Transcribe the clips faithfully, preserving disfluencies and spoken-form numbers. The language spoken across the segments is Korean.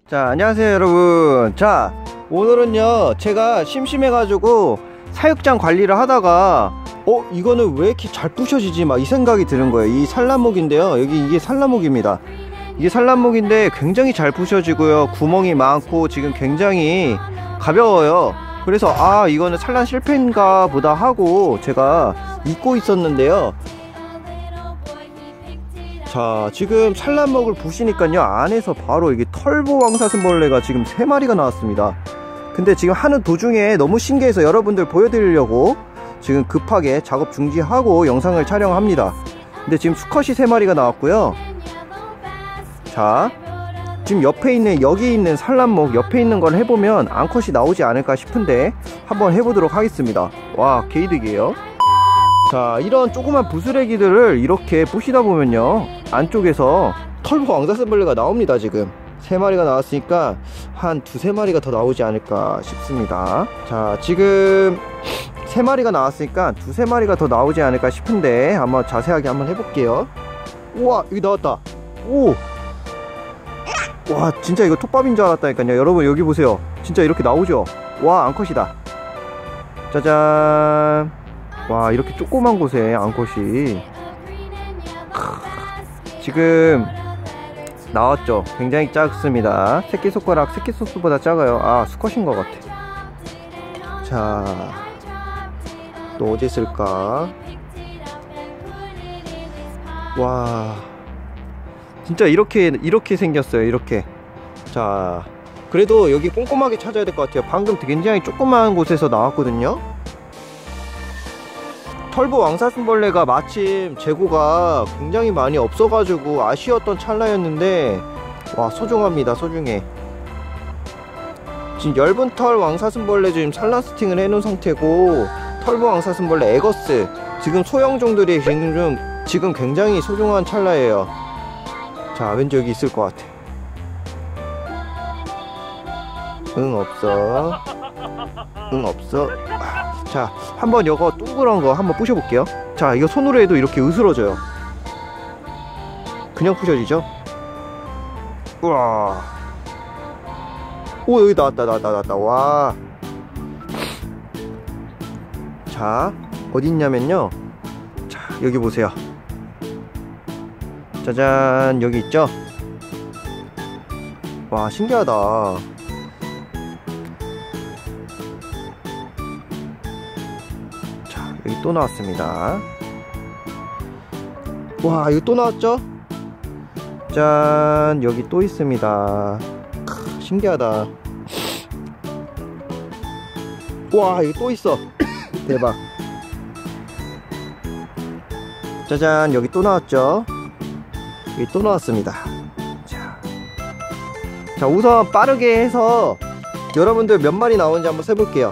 자, 안녕하세요 여러분. 자, 오늘은요 제가 심심해가지고 사육장 관리를 하다가 어? 이거는 왜 이렇게 잘 부셔지지? 막 이 생각이 드는 거예요. 이 산란목인데요, 여기 이게 산란목입니다. 이게 산란목인데 굉장히 잘 부셔지고요, 구멍이 많고 지금 굉장히 가벼워요. 그래서 아, 이거는 산란 실패인가 보다 하고 제가 잊고 있었는데요. 자, 지금 산란목을 부시니까요, 안에서 바로 이게 털보 왕사슴벌레가 지금 세 마리가 나왔습니다. 근데 지금 하는 도중에 너무 신기해서 여러분들 보여드리려고 지금 급하게 작업 중지하고 영상을 촬영합니다. 근데 지금 수컷이 세 마리가 나왔고요. 자, 지금 옆에 있는, 여기 있는 산란목 옆에 있는 걸 해보면 암컷이 나오지 않을까 싶은데 한번 해보도록 하겠습니다. 와, 개이득이에요. 자, 이런 조그만 부스레기들을 이렇게 부시다 보면요, 안쪽에서 털보 왕사슴벌레가 나옵니다. 지금 세 마리가 나왔으니까 한 두세 마리가 더 나오지 않을까 싶습니다. 자, 지금 세 마리가 나왔으니까 두세 마리가 더 나오지 않을까 싶은데 한번 자세하게 한번 해볼게요. 우와, 여기 나왔다. 오! 와, 진짜 이거 톱밥인 줄 알았다니까요. 여러분 여기 보세요, 진짜 이렇게 나오죠. 와, 암컷이다. 짜잔. 와, 이렇게 조그만 곳에 암컷이 지금 나왔죠. 굉장히 작습니다. 새끼손가락, 새끼손수보다 작아요. 아, 수컷인 것 같아. 자, 또 어디 있을까? 와, 진짜 이렇게 이렇게 생겼어요. 이렇게. 자, 그래도 여기 꼼꼼하게 찾아야 될 것 같아요. 방금 굉장히 조그만 곳에서 나왔거든요. 털보 왕사슴벌레가 마침 재고가 굉장히 많이 없어가지고 아쉬웠던 찰나였는데, 와, 소중합니다. 소중해. 지금 엷은 털 왕사슴벌레 지금 산란 스팅을 해놓은 상태고, 털보 왕사슴벌레 에거스 지금 소형종들이 지금, 지금 굉장히 소중한 찰나예요. 자, 왠지 여기 있을 것 같아. 응, 없어. 응, 없어. 자, 한번 이거 둥그런 거 한번 부셔볼게요. 자, 이거 손으로 해도 이렇게 으스러져요. 그냥 부셔지죠? 우와. 오, 여기 나왔다, 나왔다, 나왔다. 와. 자, 어디 있냐면요, 자, 여기 보세요. 짜잔, 여기 있죠? 와, 신기하다. 여기 또 나왔습니다. 와, 이거 또 나왔죠? 짠, 여기 또 있습니다. 크, 신기하다. 와, 여기 또 있어. 대박. 짜잔, 여기 또 나왔죠? 여기 또 나왔습니다. 자, 자, 우선 빠르게 해서 여러분들 몇 마리 나오는지 한번 세볼게요.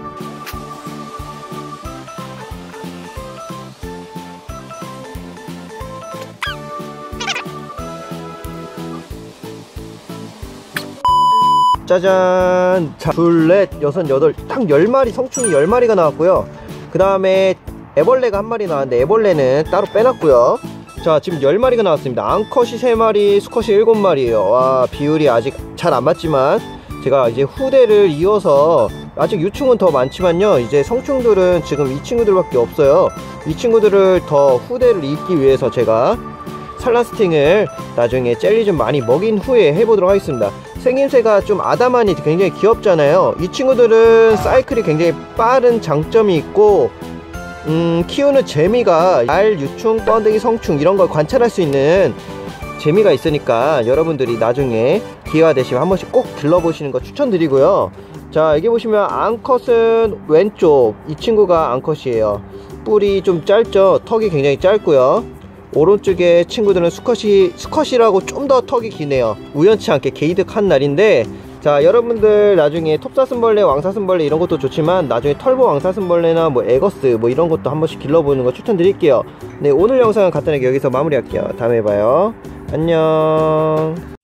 짜잔. 자, 둘, 넷, 여섯, 여덟, 딱 열 마리, 성충이 열 마리가 나왔고요. 그 다음에 애벌레가 한 마리 나왔는데 애벌레는 따로 빼놨고요. 자, 지금 열 마리가 나왔습니다. 암컷이 세 마리, 수컷이 일곱 마리예요. 와, 비율이 아직 잘 안 맞지만 제가 이제 후대를 이어서, 아직 유충은 더 많지만요, 이제 성충들은 지금 이 친구들밖에 없어요. 이 친구들을 더 후대를 잇기 위해서 제가 산란스팅을 나중에 젤리 좀 많이 먹인 후에 해보도록 하겠습니다. 생김새가 좀 아담하니 굉장히 귀엽잖아요. 이 친구들은 사이클이 굉장히 빠른 장점이 있고, 음, 키우는 재미가, 알, 유충, 번데기, 성충 이런 걸 관찰할 수 있는 재미가 있으니까 여러분들이 나중에 기회가 되시면 한 번씩 꼭 들러보시는 거 추천드리고요. 자, 여기 보시면 암컷은 왼쪽, 이 친구가 암컷이에요. 뿔이 좀 짧죠? 턱이 굉장히 짧고요. 오른쪽에 친구들은 수컷이, 수컷이라고 좀 더 턱이 기네요. 우연치 않게 개이득한 날인데, 자, 여러분들 나중에 톱사슴벌레, 왕사슴벌레 이런 것도 좋지만 나중에 털보 왕사슴벌레나 뭐 에거스 뭐 이런 것도 한 번씩 길러보는 거 추천드릴게요. 네, 오늘 영상은 간단하게 여기서 마무리할게요. 다음에 봐요. 안녕.